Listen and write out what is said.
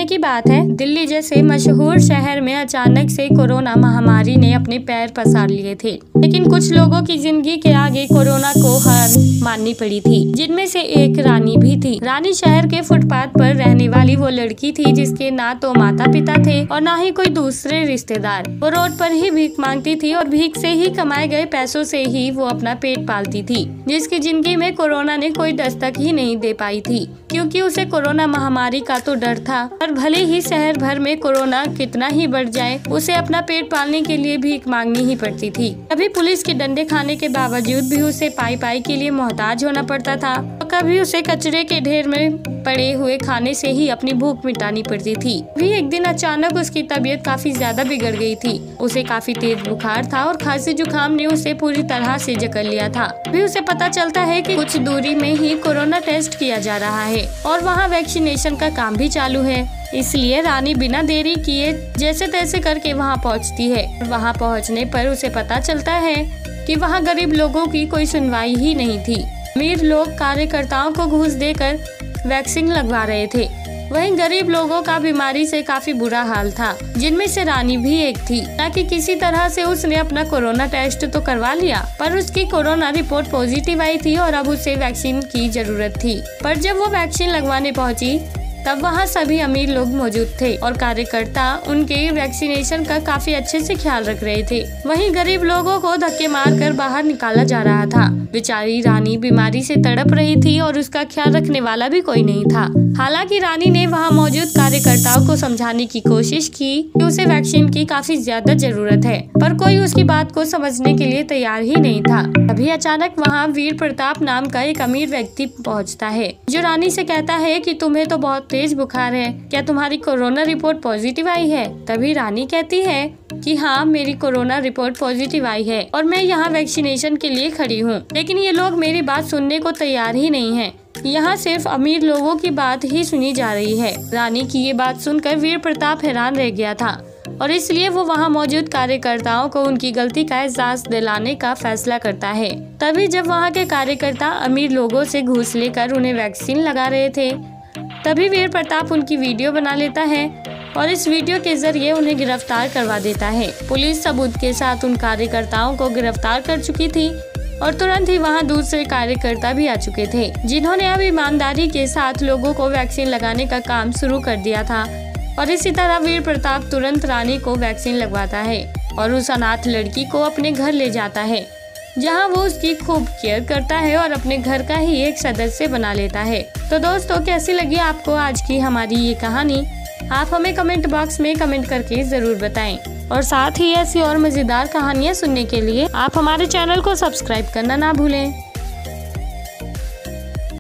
की बात है, दिल्ली जैसे मशहूर शहर में अचानक से कोरोना महामारी ने अपने पैर पसार लिए थे। लेकिन कुछ लोगों की जिंदगी के आगे कोरोना को हार माननी पड़ी थी, जिनमें से एक रानी भी थी। रानी शहर के फुटपाथ पर रहने वाली वो लड़की थी जिसके ना तो माता पिता थे और ना ही कोई दूसरे रिश्तेदार। वो रोड पर ही भीख मांगती थी और भीख से ही कमाए गए पैसों से ही वो अपना पेट पालती थी, जिसकी जिंदगी में कोरोना ने कोई दस्तक ही नहीं दे पाई थी, क्योंकि उसे कोरोना महामारी का तो डर था। और भले ही शहर भर में कोरोना कितना ही बढ़ जाए, उसे अपना पेट पालने के लिए भीख मांगनी ही पड़ती थी। कभी पुलिस के डंडे खाने के बावजूद भी उसे पाई पाई के लिए मोहताज होना पड़ता था, और कभी उसे कचरे के ढेर में पड़े हुए खाने से ही अपनी भूख मिटानी पड़ती थी। भी एक दिन अचानक उसकी तबीयत काफी ज्यादा बिगड़ गई थी। उसे काफी तेज बुखार था और खांसी जुकाम ने उसे पूरी तरह से जकड़ लिया था। भी उसे पता चलता है कि कुछ दूरी में ही कोरोना टेस्ट किया जा रहा है और वहाँ वैक्सीनेशन का काम भी चालू है। इसलिए रानी बिना देरी किए जैसे तैसे करके वहाँ पहुँचती है। वहाँ पहुँचने पर उसे पता चलता है कि वहाँ गरीब लोगों की कोई सुनवाई ही नहीं थी। अमीर लोग कार्यकर्ताओं को घूस देकर वैक्सीन लगवा रहे थे, वहीं गरीब लोगों का बीमारी से काफी बुरा हाल था, जिनमें से रानी भी एक थी। ताकि किसी तरह से उसने अपना कोरोना टेस्ट तो करवा लिया, पर उसकी कोरोना रिपोर्ट पॉजिटिव आई थी और अब उसे वैक्सीन की जरूरत थी। पर जब वो वैक्सीन लगवाने पहुंची तब वहाँ सभी अमीर लोग मौजूद थे और कार्यकर्ता उनके वैक्सीनेशन का काफी अच्छे से ख्याल रख रहे थे। वहीं गरीब लोगों को धक्के मारकर बाहर निकाला जा रहा था। बेचारी रानी बीमारी से तड़प रही थी और उसका ख्याल रखने वाला भी कोई नहीं था। हालांकि रानी ने वहाँ मौजूद कार्यकर्ताओं को समझाने की कोशिश की कि उसे वैक्सीन की काफी ज्यादा जरूरत है, पर कोई उसकी बात को समझने के लिए तैयार ही नहीं था। अभी अचानक वहाँ वीर प्रताप नाम का एक अमीर व्यक्ति पहुँचता है, जो रानी से कहता है कि तुम्हें तो बहुत तेज बुखार है, क्या तुम्हारी कोरोना रिपोर्ट पॉजिटिव आई है? तभी रानी कहती है कि हाँ, मेरी कोरोना रिपोर्ट पॉजिटिव आई है और मैं यहाँ वैक्सीनेशन के लिए खड़ी हूँ। लेकिन ये लोग मेरी बात सुनने को तैयार ही नहीं है। यहाँ सिर्फ अमीर लोगों की बात ही सुनी जा रही है। रानी की ये बात सुनकर वीर प्रताप हैरान रह गया था और इसलिए वो वहाँ मौजूद कार्यकर्ताओं को उनकी गलती का एहसास दिलाने का फैसला करता है। तभी जब वहाँ के कार्यकर्ता अमीर लोगों से घूस लेकर उन्हें वैक्सीन लगा रहे थे, तभी वीर प्रताप उनकी वीडियो बना लेता है और इस वीडियो के जरिए उन्हें गिरफ्तार करवा देता है। पुलिस सबूत के साथ उन कार्यकर्ताओं को गिरफ्तार कर चुकी थी और तुरंत ही वहां दूसरे कार्यकर्ता भी आ चुके थे, जिन्होंने अब ईमानदारी के साथ लोगों को वैक्सीन लगाने का काम शुरू कर दिया था। और इसी तरह वीर प्रताप तुरंत रानी को वैक्सीन लगवाता है और उस अनाथ लड़की को अपने घर ले जाता है, जहां वो उसकी खूब केयर करता है और अपने घर का ही एक सदस्य बना लेता है। तो दोस्तों, कैसी लगी आपको आज की हमारी ये कहानी? आप हमें कमेंट बॉक्स में कमेंट करके जरूर बताएं और साथ ही ऐसी और मजेदार कहानियाँ सुनने के लिए आप हमारे चैनल को सब्सक्राइब करना ना भूलें।